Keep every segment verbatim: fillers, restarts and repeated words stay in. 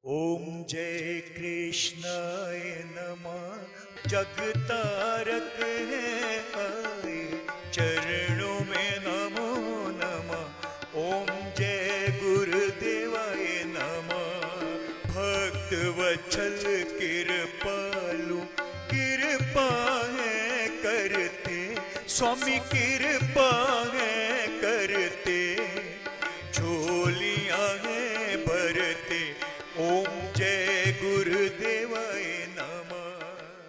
ओम जय कृष्णाय नमः। जगतारक है आए, चरणों में नमो नमः। ओम जय गुरुदेवाय नमः। भक्त वत्सल कृपालु, कृपा है करते स्वामी, कृपा है करते, झोलियां है भरते। ओम जय गुरुदेवाय नमः।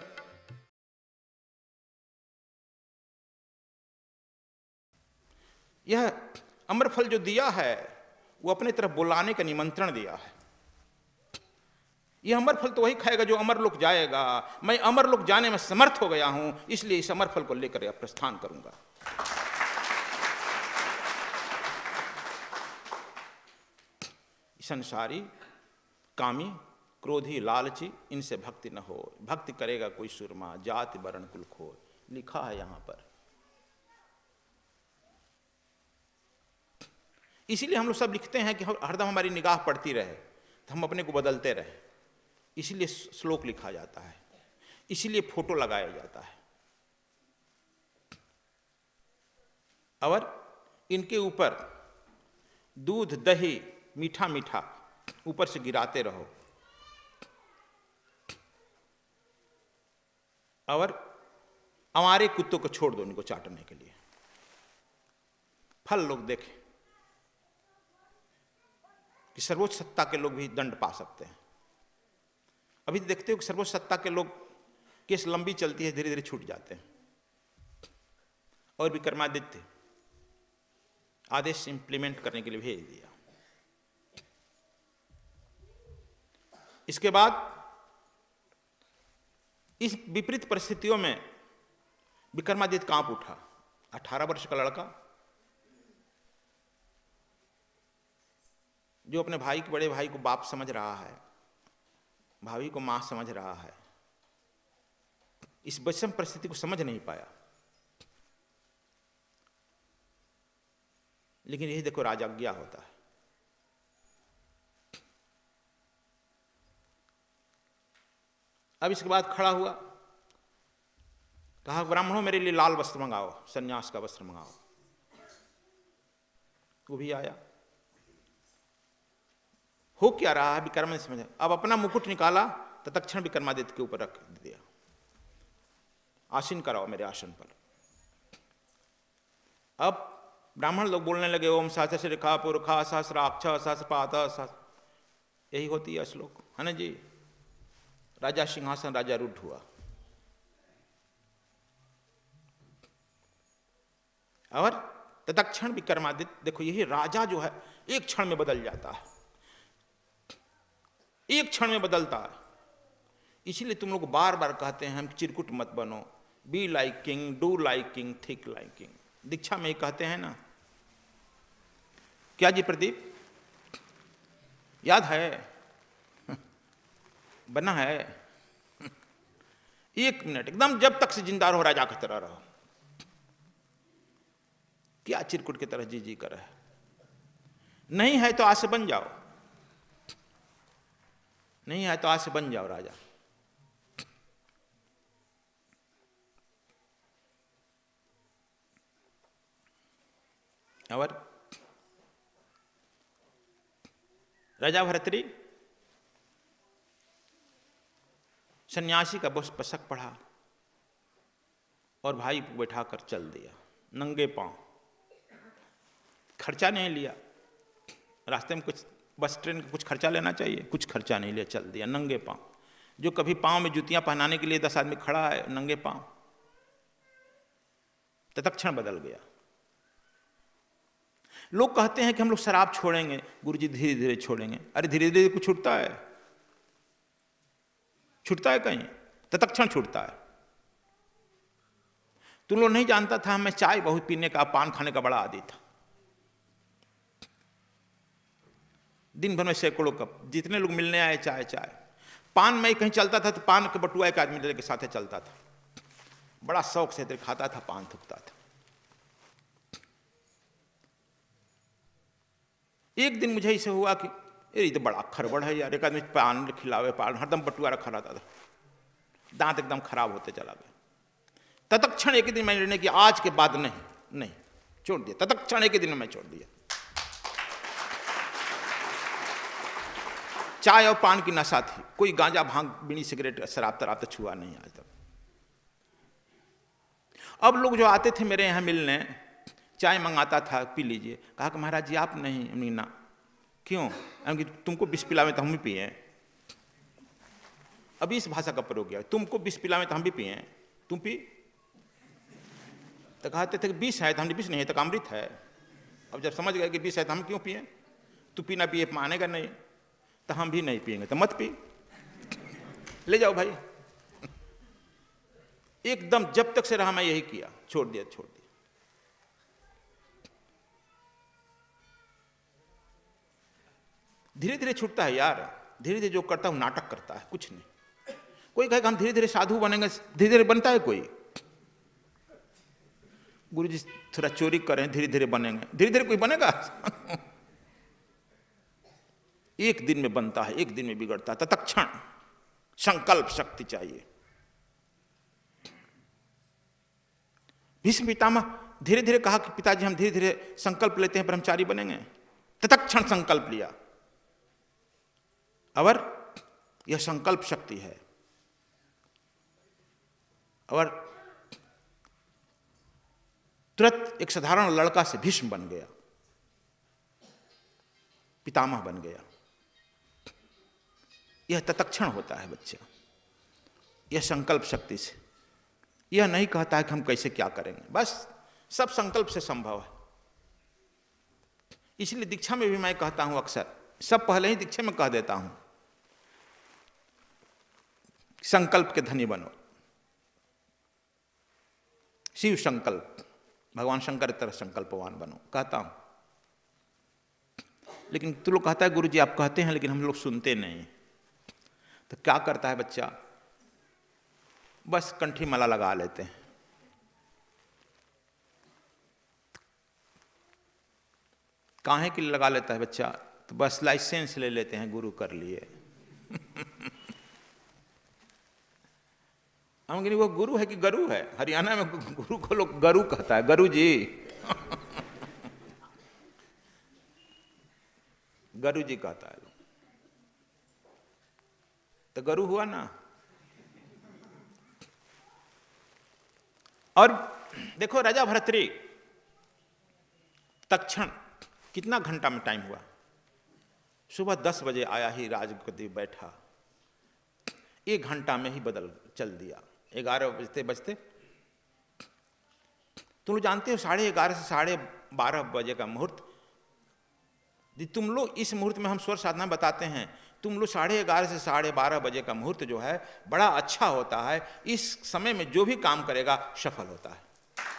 यह अमरफल जो दिया है वो अपने तरफ बुलाने का निमंत्रण दिया है। यह अमरफल तो वही खाएगा जो अमरलोक जाएगा। मैं अमरलोक जाने में समर्थ हो गया हूं, इसलिए इस अमरफल को लेकर यह प्रस्थान करूंगा। संसारी, कामी, क्रोधी, लालची, इनसे भक्ति न हो। भक्ति करेगा कोई सुरमा, जाति वर्ण कुल खो, लिखा है यहां पर। इसीलिए हम लोग सब लिखते हैं कि हरदम हमारी निगाह पड़ती रहे, तो हम अपने को बदलते रहे। इसीलिए श्लोक लिखा जाता है, इसीलिए फोटो लगाया जाता है। और इनके ऊपर दूध, दही, मीठा मीठा ऊपर से गिराते रहो। और हमारे कुत्तों को छोड़ दो इनको चाटने के लिए। फल लोग देखें कि सर्वोच्च सत्ता के लोग भी दंड पा सकते हैं। अभी देखते हो कि सर्वोच्च सत्ता के लोग केस लंबी चलती है, धीरे धीरे छूट जाते हैं। और विक्रमादित्य आदेश इंप्लीमेंट करने के लिए भेज दिया। इसके बाद इस विपरीत परिस्थितियों में विक्रमादित्य कांप उठा। अठारह वर्ष का लड़का जो अपने भाई के, बड़े भाई को बाप समझ रहा है, भाभी को मां समझ रहा है, इस विषम परिस्थिति को समझ नहीं पाया। लेकिन यही देखो राजाज्ञा होता है। अब इसके बाद खड़ा हुआ, कहा ब्राह्मणों मेरे लिए लाल वस्त्र मंगाओ, सन्यास का वस्त्र मंगाओ। वो भी आया। हो क्या रहा है विक्रम ने समझा। अब अपना मुकुट निकाला, तत्क्षण विक्रमादित्य के ऊपर रख दिया। आसीन कराओ मेरे आसन पर। अब ब्राह्मण लोग बोलने लगे, ओम सहस्र रेखा पुरखा सहस्राक्ष सहस्रपात सहस्र। यही होती है श्लोक, है ना जी। राजा सिंहासन राजा रूढ़ हुआ। और तत्क्षण विक्रमादित्य, देखो यही राजा जो है एक क्षण में बदल जाता है, एक क्षण में बदलता है। इसीलिए तुम लोग बार बार कहते हैं हम चिरकुट मत बनो, be like king, do like king, think like king. दीक्षा में ही कहते हैं ना। क्या जी प्रदीप, याद है? बना है। एक मिनट एकदम जब तक से जिंदा रहो, राजा की तरह रहो। क्या चिरकुट की तरह जी जी कर है? नहीं है तो आज से बन जाओ, नहीं है तो आज से बन जाओ राजा। और राजा भर्तृ सन्यासी का बस पसक पढ़ा और भाई को बैठाकर चल दिया नंगे पांव। खर्चा नहीं लिया, रास्ते में कुछ बस ट्रेन का कुछ खर्चा लेना चाहिए, कुछ खर्चा नहीं लिया, चल दिया नंगे पांव। जो कभी पांव में जूतियां पहनाने के लिए दस आदमी खड़ा है, नंगे पांव। तत्क्षण बदल गया। लोग कहते हैं कि हम लोग शराब छोड़ेंगे, गुरुजी धीरे धीरे छोड़ेंगे। अरे धीरे धीरे कुछ छूटता है? छूटता है कहीं? तत्क्षण छूटता है। तुम लोग नहीं जानता था, मैं चाय बहुत पीने का, पान खाने का बड़ा आदी था। दिन भर में सैकड़ों कप, जितने लोग मिलने आए चाय चाय। पान में कहीं चलता था तो पान के बटुआ एक आदमी के साथ चलता था, बड़ा शौक से खाता था, पान थूकता था। एक दिन मुझे इसे हुआ कि ये तो बड़ा खरबड़ है यार, एक आदमी पान खिलावे, पान हरदम बटुआ रखा रहता था, दांत एकदम खराब होते चला गया। तत्क्षण एक ही दिन मैंने निर्णय किया, आज के बाद नहीं, नहीं छोड़ दिया, तत्क्षण एक ही दिन में मैं छोड़ दिया। चाय और पान की नशा थी, कोई गांजा भांग बीड़ी सिगरेट शराब तराब तो छुआ नहीं आज तक। अब लोग जो आते थे मेरे यहाँ मिलने, चाय मंगाता था, पी लीजिए, कहा कि महाराज जी आप नहीं, नहीं ना, क्यों? कि तुमको बीस पिलावे तो हम भी पिए। अभी इस भाषा का प्रयोग किया, तुमको बीस पिलावे तो हम भी पिए, तुम पी। तो कहते थे कि बीस है तो हम, बीस नहीं है तो अमृत है। अब जब समझ गए कि बीस है तो हम क्यों पिए, तू पीना पिए मानेगा नहीं, तो हम भी नहीं पिएंगे, तो मत पी, ले जाओ भाई। एकदम जब तक से रहा मैं यही किया, छोड़ दिया छोड़ दिया। धीरे धीरे छूटता है यार, धीरे धीरे जो करता हूं नाटक करता है, कुछ नहीं। कोई कहे हम धीरे धीरे साधु बनेंगे, धीरे धीरे बनता है कोई? गुरु जी थोड़ा चोरी करें, धीरे धीरे बनेंगे, धीरे धीरे कोई बनेगा? एक दिन में बनता है, एक दिन में बिगड़ता है। तत्क्षण संकल्प शक्ति चाहिए। भीष्म पितामह धीरे धीरे कहा कि पिताजी हम धीरे धीरे संकल्प लेते हैं, ब्रह्मचारी बनेंगे। तत्क्षण संकल्प लिया। और यह संकल्प शक्ति है। और तुरंत एक साधारण लड़का से भीष्म बन गया, पितामह बन गया। यह तत्क्षण होता है बच्चा, यह संकल्प शक्ति से। यह नहीं कहता है कि हम कैसे क्या करेंगे, बस सब संकल्प से संभव है। इसलिए दीक्षा में भी मैं कहता हूं, अक्सर सब पहले ही दीक्षा में कह देता हूं, संकल्प के धनी बनो। शिव संकल्प, भगवान शंकर की तरह संकल्पवान बनो, कहता हूं। लेकिन तू लोग कहता है गुरु जी आप कहते हैं लेकिन हम लोग सुनते नहीं। तो क्या करता है बच्चा, बस कंठी माला लगा लेते हैं। काहे के लिए लगा लेता है बच्चा? तो बस लाइसेंस ले लेते हैं, गुरु कर लिए। हम वो गुरु है कि गरु है? हरियाणा में गुरु को लोग गरु कहता है, गरु जी। गरु जी कहता है, तो गरु हुआ ना। और देखो राजा भर्तृ तक्षण कितना घंटा में टाइम हुआ, सुबह दस बजे आया ही राजगद्दी बैठा, एक घंटा में ही बदल चल दिया। ग्यारह बजते बजते, तुम लोग जानते हो साढ़े ग्यारह से साढ़े बारह बजे का मुहूर्त, तुम लोग इस मुहूर्त में हम स्वर साधना बताते हैं, तुम लोग साढ़े ग्यारह से साढ़े बारह बजे का मुहूर्त जो है बड़ा अच्छा होता है। इस समय में जो भी काम करेगा सफल होता है।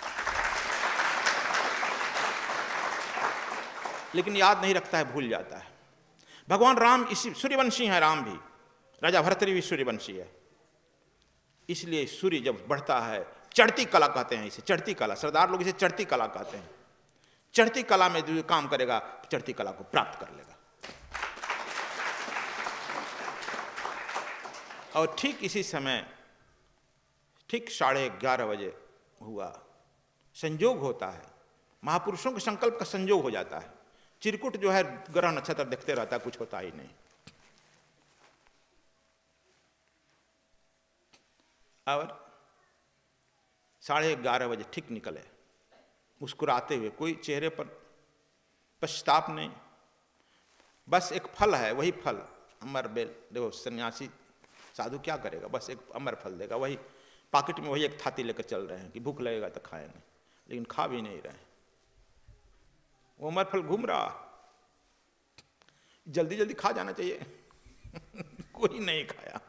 लेकिन याद नहीं रखता है, भूल जाता है। भगवान राम इसी सूर्यवंशी है, राम भी, राजा भर्तृ भी सूर्यवंशी है। इसलिए सूर्य जब बढ़ता है, चढ़ती कला कहते हैं इसे, चढ़ती कला, सरदार लोग इसे चढ़ती कला कहते हैं। चढ़ती कला में जो काम करेगा चढ़ती कला को प्राप्त कर लेगा। और ठीक इसी समय, ठीक साढ़े ग्यारह बजे हुआ, संयोग होता है, महापुरुषों के संकल्प का संयोग हो जाता है। चिरकुट जो है ग्रह नक्षत्र देखते रहता है, कुछ होता ही नहीं। और साढ़े ग्यारह बजे ठीक निकले, मुस्कुराते हुए, कोई चेहरे पर पश्चाताप नहीं। बस एक फल है, वही फल अमर बेल। देखो सन्यासी साधु क्या करेगा, बस एक अमर फल देगा, वही पॉकेट में वही एक थाती लेकर चल रहे हैं कि भूख लगेगा तो खाएंगे, लेकिन खा भी नहीं रहे। वो अमर फल घूम रहा, जल्दी जल्दी खा जाना चाहिए। कोई नहीं खाया।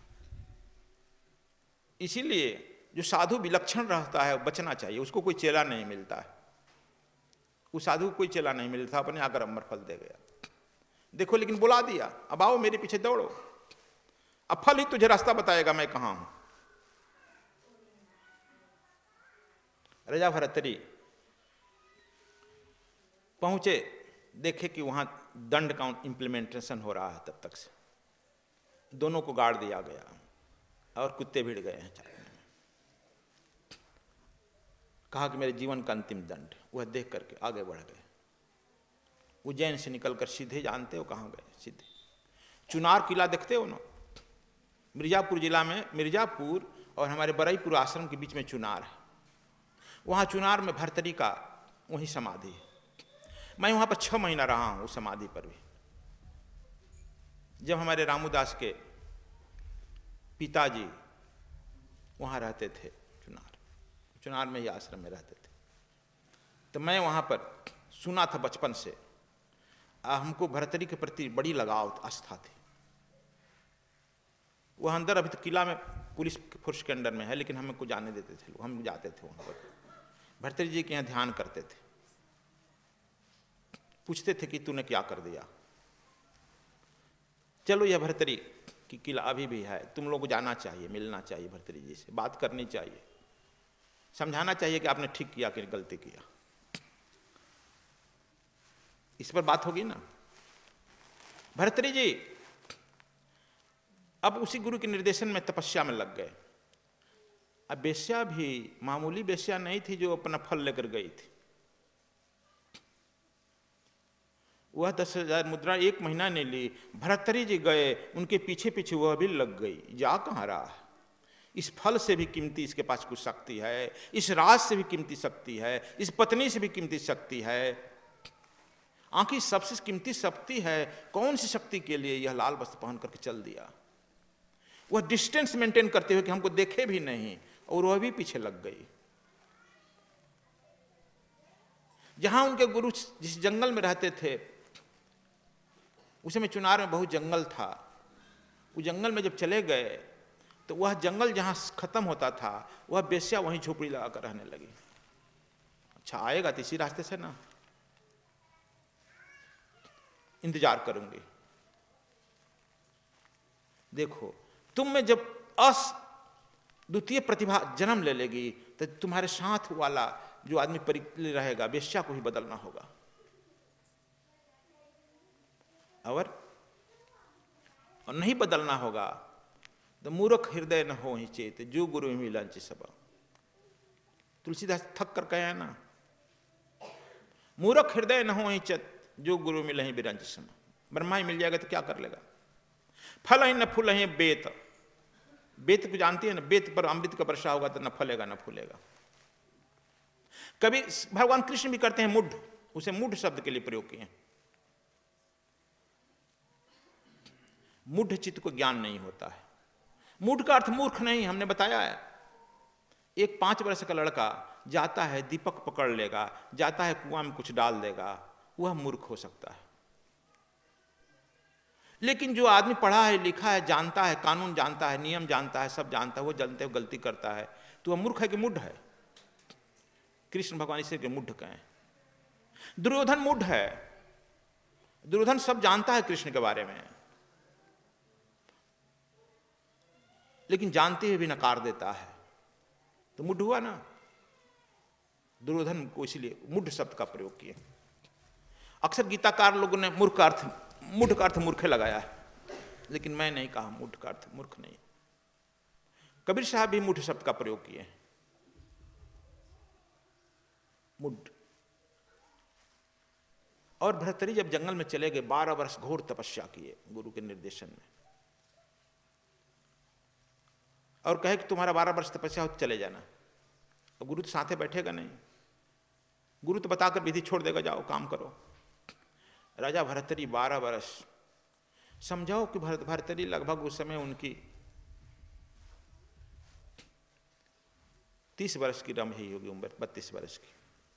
इसीलिए जो साधु विलक्षण रहता है बचना चाहिए, उसको कोई चेला नहीं मिलता है। उस साधु को कोई चेला नहीं मिलता, अपने आकर अमर फल दे गया। देखो लेकिन बुला दिया, अब आओ मेरे पीछे दौड़ो, अब फल ही तुझे रास्ता बताएगा मैं कहां हूं। राजा भर्तृ पहुंचे देखे कि वहाँ दंड का इम्प्लीमेंटेशन हो रहा है, तब तक से दोनों को गाड़ दिया गया और कुत्ते भिड़ गए हैं चाकने में। कहा कि मेरे जीवन का अंतिम दंड। वह देख करके आगे बढ़ गए। उज्जैन से निकलकर सीधे, जानते हो कहाँ गए? सीधे चुनार किला देखते हो ना, मिर्जापुर जिला में, मिर्जापुर और हमारे बरईपुर आश्रम के बीच में चुनार है। वहाँ चुनार में भरतरी का वही समाधि है। मैं वहाँ पर छः महीना रहा हूँ उस समाधि पर भी। जब हमारे रामूदास के पिताजी वहाँ रहते थे चुनार, चुनार में ही आश्रम में रहते थे, तो मैं वहाँ पर सुना था बचपन से। हमको भरतरी के प्रति बड़ी लगाव आस्था थी। वह अंदर अभी तो किला में पुलिस फोर्स के अंडर में है, लेकिन हमें को जाने देते थे लोग, हम जाते थे वहाँ पर। भरतरी जी के यहाँ ध्यान करते थे, पूछते थे कि तूने क्या कर दिया। चलो यह भरतरी की किला अभी भी है, तुम लोग को जाना चाहिए, मिलना चाहिए भरतरी जी से, बात करनी चाहिए, समझाना चाहिए कि आपने ठीक किया कि गलती किया। इस पर बात होगी ना। भरतरी जी अब उसी गुरु के निर्देशन में तपस्या में लग गए। अब बेश्या भी मामूली बेश्या नहीं थी जो अपना फल लेकर गई थी। वह दस हजार मुद्रा एक महीना ने ली। भरतरी जी गए, उनके पीछे पीछे वह भी लग गई। जा कहाँ रहा? इस फल से भी कीमती इसके पास कुछ शक्ति है, इस राज से भी कीमती शक्ति है, इस पत्नी से भी कीमती शक्ति है। आखिर सबसे कीमती शक्ति है, कौन सी शक्ति के लिए यह लाल वस्त्र पहन करके चल दिया? वह डिस्टेंस मेंटेन करते हुए कि हमको देखे भी नहीं, और वह भी पीछे लग गई। जहां उनके गुरु जिस जंगल में रहते थे, उस समय चुनार में बहुत जंगल था। उस जंगल में जब चले गए तो वह जंगल जहां खत्म होता था, वह बेश्या वहीं झोपड़ी लगाकर रहने लगी। अच्छा आएगा तो इसी रास्ते से ना, इंतजार करूंगी। देखो तुम में जब अस द्वितीय प्रतिभा जन्म ले लेगी तो तुम्हारे साथ वाला जो आदमी परिचय रहेगा, बेश्या को ही बदलना होगा। और और नहीं बदलना होगा तो मूर्ख हृदय न हो ही चेत, जो गुरु मिलन सब। तुलसीदास थक कर कहे ना, मूर्ख हृदय न हो ही चेत, जो गुरु मिल ही बिरंज सम। ब्रह्मा ही मिल जाएगा तो क्या कर लेगा? फल ही न फूल ही बेत। बेत को जानती है ना, बेत पर अमृत का वर्षा होगा तो न फलेगा न फूलेगा। कभी भगवान कृष्ण भी करते हैं मुढ़, उसे मुढ़ शब्द के लिए प्रयोग किए। मुढ़ चित्त को ज्ञान नहीं होता है। मुढ़ का अर्थ मूर्ख नहीं, हमने बताया है। एक पांच वर्ष का लड़का जाता है, दीपक पकड़ लेगा, जाता है कुआं में कुछ डाल देगा, वह मूर्ख हो सकता है। लेकिन जो आदमी पढ़ा है, लिखा है, जानता है, कानून जानता है, नियम जानता है, सब जानता है, वो जानते हुए गलती करता है, तो वह मूर्ख है कि मुढ़ है? कृष्ण भगवान इसे के मुढ़ कहें। दुर्योधन मुढ़ है। दुर्योधन सब जानता है कृष्ण के बारे में, लेकिन जानते हुए भी नकार देता है, तो मुढ़ हुआ ना। दुर्योधन को इसलिए मुढ़ शब्द का प्रयोग किए। अक्सर गीताकार लोगों ने मूर्ख का अर्थ, मुढ़ का अर्थ मूर्खे लगाया है, लेकिन मैं नहीं कहा मुढ़ का अर्थ मूर्ख नहीं। कबीर साहब भी मुढ़ शब्द का प्रयोग किए हैं। मुढ़। और भरतरी जब जंगल में चले गए, बारह वर्ष घोर तपस्या किए गुरु के निर्देशन में, और कहे कि तुम्हारा बारह वर्ष तपस्या हो तो चले जाना। अब गुरु तो साथे बैठेगा नहीं, गुरु तो बताकर विधि छोड़ देगा, जाओ काम करो। राजा भरतरी बारह वर्ष, समझाओ कि भरत भरतरी लगभग उस समय उनकी तीस वर्ष की रम ही होगी उम्र, बत्तीस वर्ष की।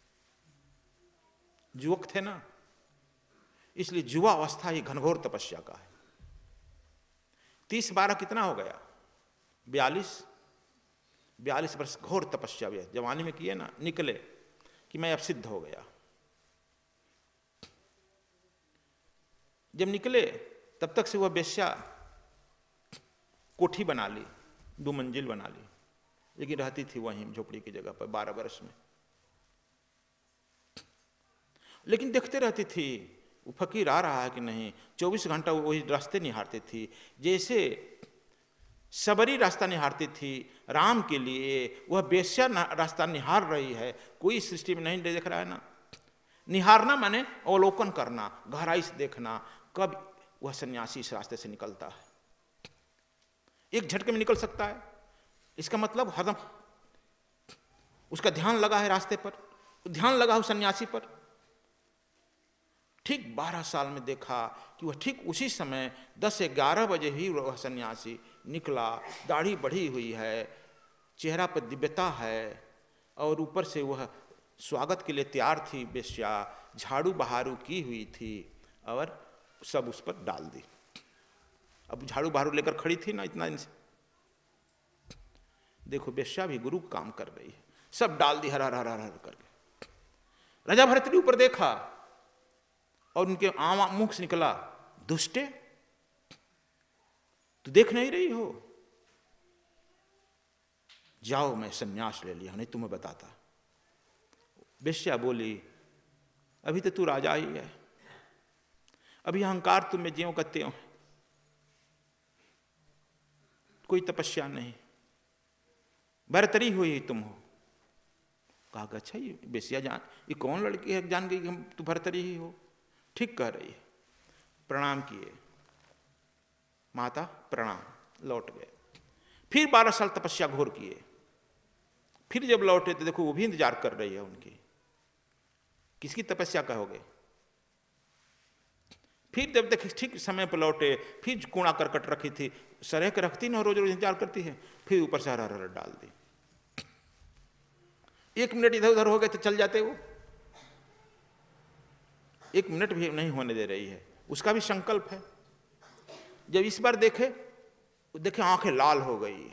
युवक थे ना, इसलिए युवा अवस्था ही घनघोर तपस्या का है। तीस बारह कितना हो गया? बयालीस। बयालीस वर्ष घोर तपस्या भी जवानी में किए ना, निकले कि मैं अब सिद्ध हो गया। जब निकले तब तक से वह बेश्या कोठी बना ली, दो मंजिल बना ली, लेकिन रहती थी वहीं झोपड़ी की जगह पर बारह वर्ष में। लेकिन देखते रहती थी वो फकीर आ रहा है कि नहीं, चौबीस घंटा वही रास्ते निहारते थी। जैसे सबरी रास्ता निहारती थी राम के लिए, वह बेश्या रास्ता निहार रही है। कोई सृष्टि में नहीं देख रहा है ना। निहारना माने अवलोकन करना, गहराई से देखना, कब वह सन्यासी इस रास्ते से निकलता है। एक झटके में निकल सकता है, इसका मतलब हरदम उसका ध्यान लगा है रास्ते पर, ध्यान लगा उस सन्यासी पर। ठीक बारह साल में देखा कि वह ठीक उसी समय दस से ग्यारह बजे ही वह सन्यासी निकला। दाढ़ी बढ़ी हुई है, चेहरा पर दिव्यता है, और ऊपर से वह स्वागत के लिए तैयार थी बेश्या, झाड़ू बहारू की हुई थी और सब उस पर डाल दी। अब झाड़ू बहारू लेकर खड़ी थी ना इतना इनसे, देखो बेश्या भी गुरु काम कर रही है, सब डाल दी हर हर हर हर करके। राजा भरतरी ऊपर देखा और उनके आम मुख से निकला, दुष्टे तू देख नहीं रही हो, जाओ मैं संन्यास ले लिया, नहीं तुम्हें बताता। बेश्या बोली, अभी तो तू राजा ही है, अभी अहंकार तुम में ज्यों का त्यों है, कोई तपस्या नहीं, भरतरी हुई तुम हो। कहा अच्छा ये बेश्या जान, ये कौन लड़की है जान गई कि हम तू भरतरी ही हो। ठीक कह रही है। प्रणाम किए, माता प्रणाम, लौट गए। फिर बारह साल तपस्या घोर किए। फिर जब लौटे तो देखो वो भी इंतजार कर रही है उनकी, किसकी तपस्या कहोगे। फिर जब देखे ठीक समय पर लौटे, फिर कूड़ा करकट रखी थी, सरह के रखती ना, रोज रोज इंतजार करती है, फिर ऊपर से हर हर डाल दी। एक मिनट इधर उधर हो गए तो चल जाते वो, एक मिनट भी नहीं होने दे रही है। उसका भी संकल्प है। जब इस बार देखे देखे आंखें लाल हो गई,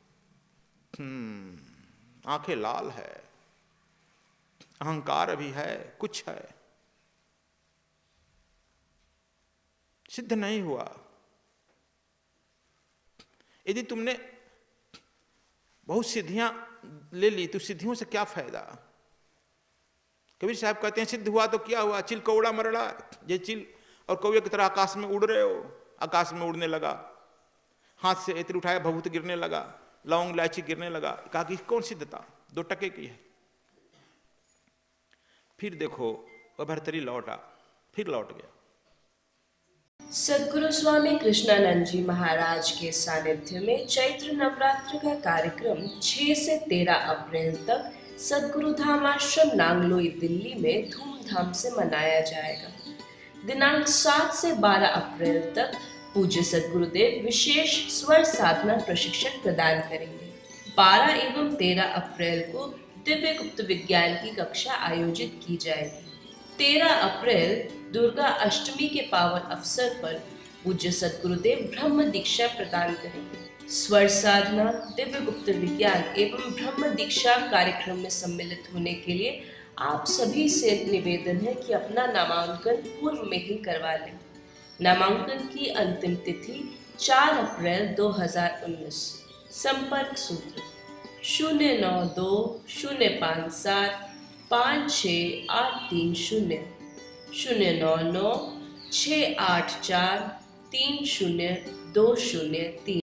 हम्म आंखें लाल है, अहंकार अभी है, कुछ है, सिद्ध नहीं हुआ। यदि तुमने बहुत सिद्धियां ले ली तो सिद्धियों से क्या फायदा। कबीर साहब कहते हैं सिद्ध हुआ तो क्या हुआ, चिल कौड़ा मरड़ा, ये चिल और कौवे की तरह आकाश में उड़ रहे हो। आकाश में उड़ने लगा, हाथ से इत्र उठाया भभूत गिरने लगा, लौंग इलायची गिरने लगा। कहा कि कौन सिद्धता, दो टके की है। फिर देखो वह भरतरी लौटा, फिर लौट गया। सद्गुरु स्वामी कृष्णानंद जी महाराज के सानिध्य में चैत्र नवरात्र का कार्यक्रम छह से तेरह अप्रैल तक सद्गुरु धाम आश्रम नांगलोई दिल्ली में धूमधाम से मनाया जाएगा। दिनांक सात से बारह अप्रैल तक पूज्य सद्गुरुदेव विशेष स्वर साधना प्रशिक्षण प्रदान करेंगे। बारह एवं तेरह अप्रैल को दिव्य गुप्त विज्ञान की कक्षा आयोजित की जाएगी। तेरह अप्रैल दुर्गा अष्टमी के पावन अवसर पर पूज्य सद्गुरुदेव ब्रह्म दीक्षा प्रदान करेंगे। स्वर साधना, दिव्य गुप्त विज्ञान एवं ब्रह्म दीक्षा कार्यक्रम में सम्मिलित होने के लिए आप सभी से निवेदन है कि अपना नामांकन पूर्व में ही करवा लें। नामांकन की अंतिम तिथि चार अप्रैल दो हजार उन्नीस। संपर्क सूत्र शून्य नौ दो शून्य पाँच सात पाँच छः आठ तीन शून्य, शून्य नौ नौ छः आठ चार तीन शून्य दो शून्य तीन।